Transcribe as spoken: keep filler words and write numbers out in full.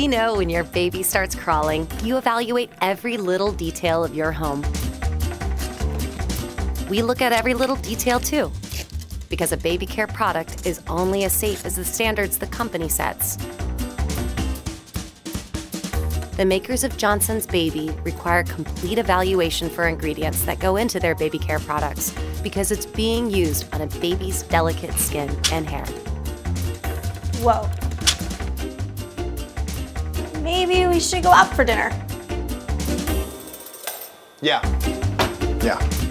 We know when your baby starts crawling, you evaluate every little detail of your home. We look at every little detail too, because a baby care product is only as safe as the standards the company sets. The makers of Johnson's Baby require complete evaluation for ingredients that go into their baby care products because it's being used on a baby's delicate skin and hair. Whoa. Maybe we should go out for dinner. Yeah. Yeah.